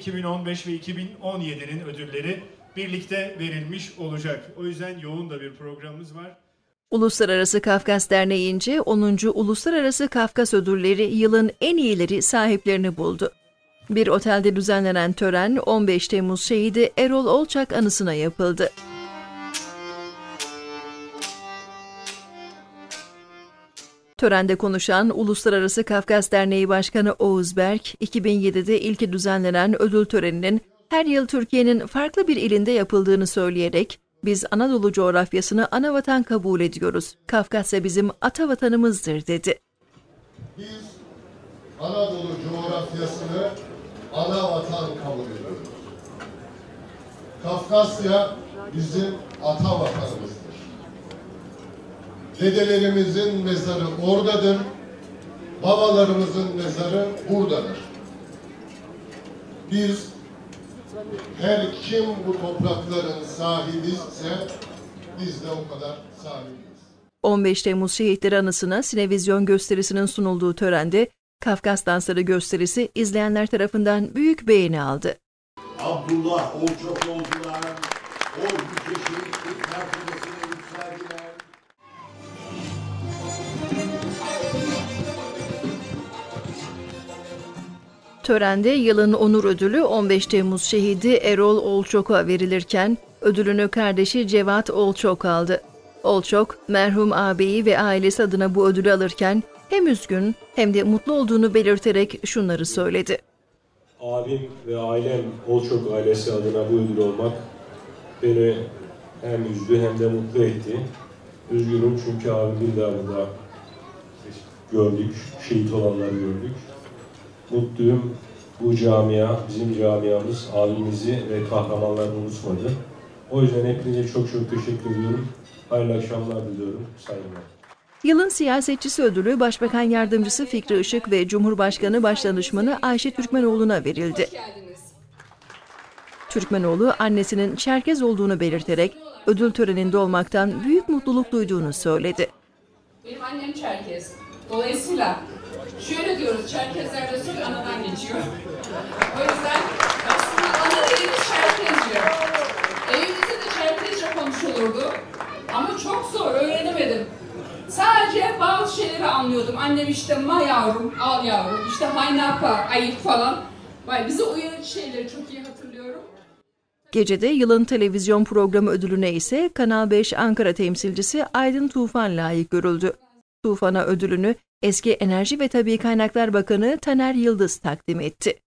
2015 ve 2017'nin ödülleri birlikte verilmiş olacak. O yüzden yoğun da bir programımız var. Uluslararası Kafkas Derneği'nce 10. Uluslararası Kafkas Ödülleri yılın en iyileri sahiplerini buldu. Bir otelde düzenlenen tören 15 Temmuz şehidi Erol Olçak anısına yapıldı. Törende konuşan Uluslararası Kafkas Derneği Başkanı Oğuz Berk, 2007'de ilki düzenlenen ödül töreninin her yıl Türkiye'nin farklı bir ilinde yapıldığını söyleyerek, "Biz Anadolu coğrafyasını anavatan kabul ediyoruz. Kafkasya bizim atavatanımızdır," dedi. Biz Anadolu coğrafyasını anavatan kabul ediyoruz. Kafkasya bizim atavatanımızdır. Dedelerimizin mezarı oradadır, babalarımızın mezarı buradadır. Biz, her kim bu toprakların sahibiyse, biz de o kadar sahibiyiz. 15 Temmuz şehitleri anısına sinevizyon gösterisinin sunulduğu törende, Kafkas dansları gösterisi izleyenler tarafından büyük beğeni aldı. Abdullah Olçakoğlu'lar, o yüce şehitlik mertebesine yükseldiler. Törende yılın onur ödülü 15 Temmuz şehidi Erol Olçok'a verilirken, ödülünü kardeşi Cevat Olçok aldı. Olçok, merhum ağabeyi ve ailesi adına bu ödülü alırken hem üzgün hem de mutlu olduğunu belirterek şunları söyledi. Abim ve ailem Olçok ailesi adına bu ödül olmak beni hem üzdü hem de mutlu etti. Üzgünüm çünkü abimi daha burada gördük, şehit olanları gördük. Mutluyum, bu camia, bizim camiamız abimizi ve kahramanlarını unutmadı. O yüzden hepinize çok teşekkür ediyorum. Hayırlı akşamlar diliyorum. Saygılar. Yılın siyasetçisi ödülü Başbakan Yardımcısı Fikri Işık ve Cumhurbaşkanı Başdanışmanı Ayşe Türkmenoğlu'na verildi. Türkmenoğlu, annesinin Çerkez olduğunu belirterek ödül töreninde olmaktan büyük mutluluk duyduğunu söyledi. Benim annem Çerkez. Dolayısıyla şöyle diyoruz, Çerkezlerde soy anadan geçiyor. O yüzden aslında ana dilimiz Çerkezce. Evimizde de Çerkezce konuşulurdu. Ama çok zor, öğrenemedim. Sadece bazı şeyleri anlıyordum. Annem işte ma yavrum, al yavrum, işte haynapa, ayıp falan. Bize uyarıcı şeyleri çok iyi hatırlıyorum. Gecede yılın televizyon programı ödülüne ise Kanal 5 Ankara temsilcisi Aydın Tufan layık görüldü. Tufan'a ödülünü eski Enerji ve Tabii Kaynaklar Bakanı Taner Yıldız takdim etti.